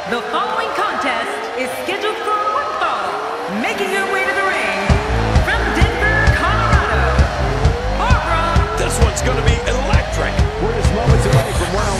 The following contest is scheduled for one fall. Making her way to the ring from Denver, Colorado, Barbara. This one's going to be electric. We're just moments away from one